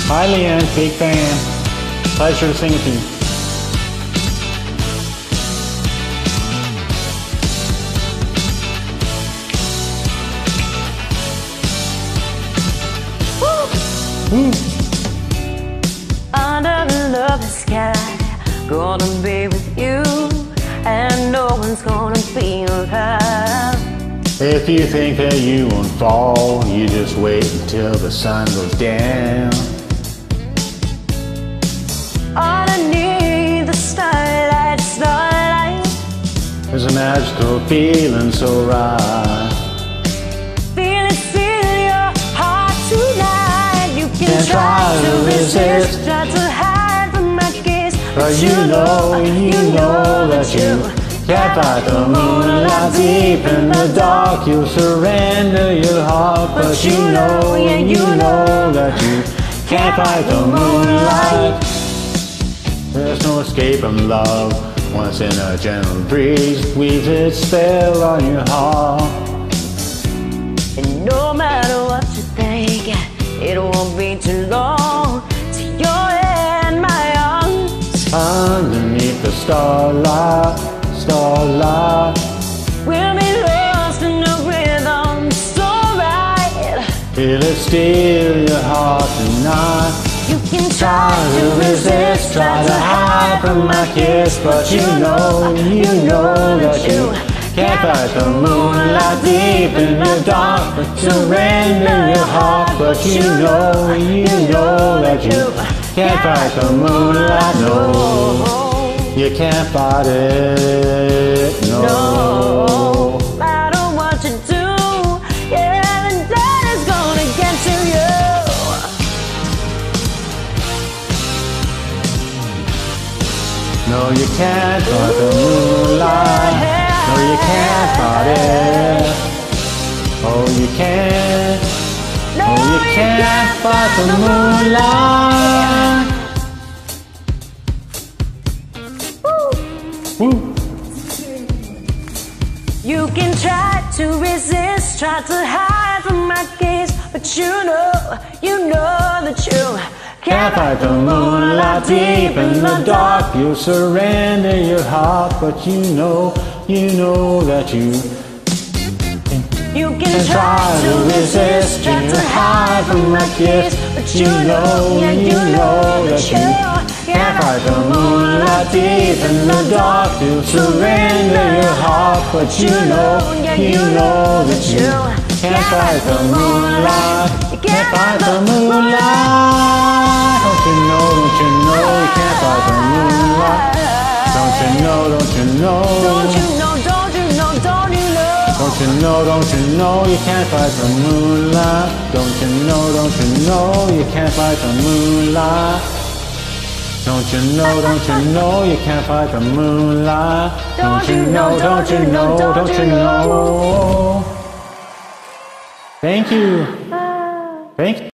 Hi Leanne, big fan. Pleasure to sing with you. Woo. Under the lovely sky, gonna be with you, and no one's gonna be around. If you think that you won't fall, you just wait until the sun goes down. Underneath the starlight, starlight, There's a magical feeling so right. feel it in your heart tonight. You can try to resist, try to hide from my kiss, But you know that you can't fight the moonlight. Deep in the dark you'll surrender your heart. But you know that you can't fight the moonlight. There's no escape from love. Once in a gentle breeze weaves its spell on your heart. And no matter what you think, it won't be too long till you're in my arms. Underneath the starlight, starlight, We'll be lost in the rhythm so right. feel it steal your heart tonight. You can Try to resist, try to hide from my kiss, but you know that you can't fight the moonlight. Deep in the dark, but surrender your heart. But you know that you can't fight the moonlight. No, you can't fight it. No. No matter what you do, yeah, the day is gonna get to you. No, you can't fight the moonlight. No, you can't fight it. Oh, you can't. No, Oh, you can't fight the moonlight. Woo. You can try to resist, try to hide from my gaze, but you know that you Can't fight the moonlight. Deep in the dark you'll surrender your heart. But you know that you can try to resist, try to hide from my kiss, but you know that you can't fight the moonlight. Deep in the dark you'll surrender your heart. But you know that you can't fight the moonlight. You can't fight the moonlight. Don't you know you can't fight the moonlight. Don't you know you can't fight the moonlight. Don't you know you can't fight the moonlight. Don't you know you can't fight the moonlight. Don't you know. Thank you.